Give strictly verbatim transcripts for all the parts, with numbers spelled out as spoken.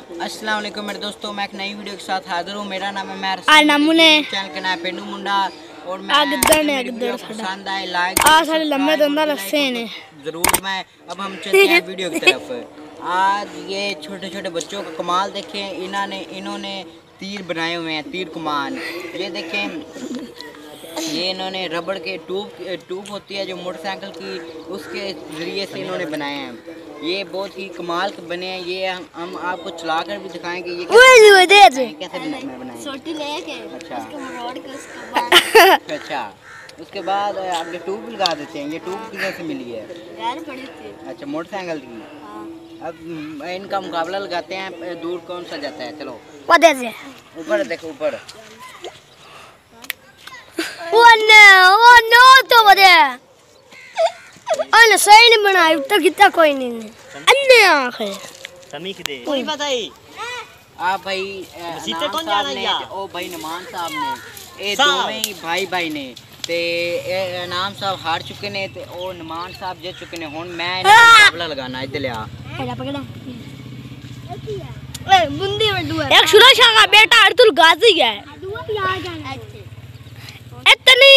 अस्सलाम वालेकुम मेरे दोस्तों, मैं एक नई वीडियो के साथ हाजिर हूँ। मेरा नाम है मैं चैनल का नाम है पेंडू मुंडा और मैं मेरी वीडियो पसंद आए लाइक जरूर। मैं अब हम चलते हैं वीडियो की तरफ। आज ये छोटे छोटे बच्चों का कमाल देखें, इन्होंने इन्होंने तीर बनाए हुए हैं, तीर कमान। ये देखें, ये इन्होंने रबड़ के ट्यूब ट्यूब होती है जो मोटरसाइकिल की, उसके ज़रिए से इन्होंने बनाए हैं। ये बहुत ही कमाल के बने हैं। ये हम, हम आपको चला कर भी दिखाएंगे ये कैसे कैसे बनाए। छोटी लेके अच्छा अच्छा उसके बाद आपके ट्यूब भी लगा देते हैं। ये ट्यूब किधर से मिली है? अच्छा, मोटरसाइकिल की। अब इनका मुकाबला लगाते हैं, दूर कौन सा जाता है। चलो ऊपर देखो, ऊपर तो अन सही नहीं बनाई तो कितना कोई नहीं अन्य आंखें समीख दे कोई पता ही आप भाई सीते कौन जा रहा है? ओ भाई नमान साहब ने, ए दोवें ही भाई भाई ने ते नाम साहब हार चुके ने ते ओ नमान साहब जीत चुके ने। हुन मैं मुकाबला लगाना इधर ले आ पकड़ा पकड़ा ए बुंदी वडू है। एक सुरेश का बेटा अब्दुल गाजी है। दुआ भी आ जाना इतनी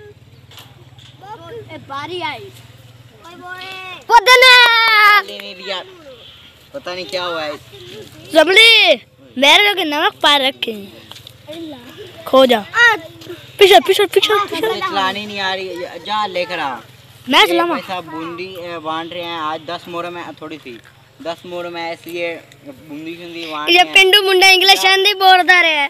ए बारी आई पता नहीं लिया, पता नहीं क्या हुआ है। जबली मेरे लोग नमक पार रखे खो जा पीछे पीछे पीछे चलानी नहीं आ रही, जा लेकर आ। मैं चलाऊंगा। ऐसा बूंदी बांट रहे हैं आज दस मोड़ में, थोड़ी सी दस मोड़ में ऐसी ये बूंदी बूंदी बांट। ये पिंडू मुंडा इंग्लिश हिंदी बोलता रहे।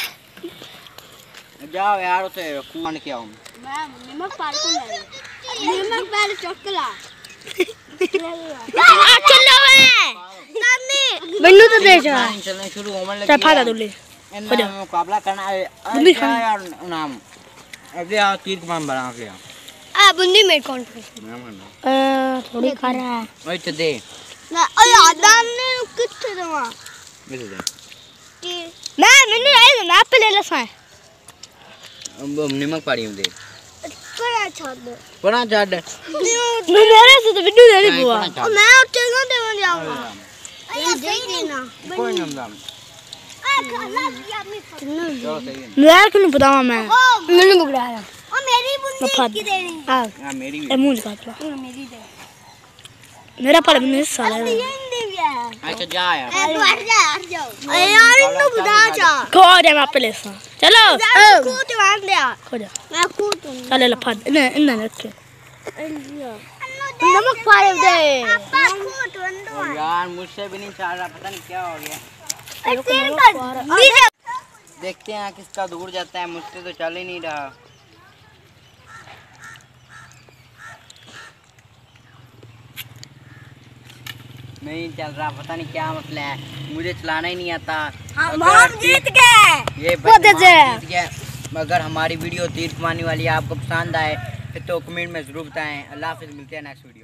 जाओ यार उसे कौन क्या हूं मैं नमक पार को ले नमक पार चोकला चलो है नानी बन्नू तो दे जा चलने शुरू होने लगी। चल भागा दुल्ली इनका मुकाबला करना है। अच्छा यार नाम अबे आ तीर कमान बना के आ बुंदी में कौन मैं थोड़ी खा रहा है ओए तो दे ना ओए आदम ने किथे दवा दे दे मैं मैंने आई मैं पे ले लसा अब नमक पाड़ी में दे पड़ा छोड़ दे पड़ा छोड़ दे मैं मेरे से तो बिड्डू दे बुआ मैं चंगा दे बन जाऊंगा अरे दे देना कोई नहीं दाम मैं क्यों बताऊं मैं मैंने बुगड़ाया और मेरी बुंदी की देनी हां हां मेरी भी मुंह काट लो मेरी दे मेरा पर नहीं साला अच्छा जा यार तू हट जा हट जाओ अरे यार इन्नु बता जा खो जा मैं पे लेसा चलो कूद मार दे खो जा मैं कूद चल ले फट इन्ने इन्ने रख नमक पारे दे पापा कूद वंदो यार मुझसे भी नहीं चल रहा, पता नहीं क्या हो गया। देखते हैं किसका दूर जाता है, मुझसे तो चल ही नहीं रहा। नहीं चल रहा, पता नहीं क्या मसला है, मुझे चलाना ही नहीं आता। हम हम जीत गए ये जीत गया। अगर हमारी वीडियो तीर कमाने वाली आपको पसंद आए तो कमेंट में जरूर बताएं। अल्लाह हाफिज़, मिलते हैं नेक्स्ट वीडियो।